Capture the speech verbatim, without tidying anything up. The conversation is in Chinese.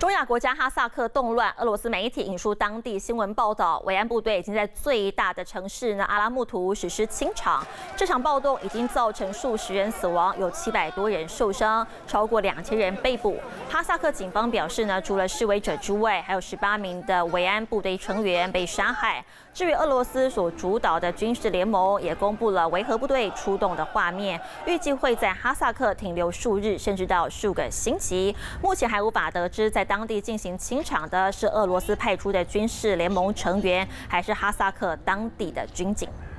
中亚国家哈萨克动乱，俄罗斯媒体引述当地新闻报道，维安部队已经在最大的城市呢阿拉木图实施清场。这场暴动已经造成数十人死亡，有七百多人受伤，超过两千人被捕。哈萨克警方表示呢，除了示威者之外，还有十八名的维安部队成员被杀害。至于俄罗斯所主导的军事联盟，也公布了维和部队出动的画面，预计会在哈萨克停留数日，甚至到数个星期。目前还无法得知在当地进行清场的是俄罗斯派出的军事联盟成员，还是哈萨克当地的军警。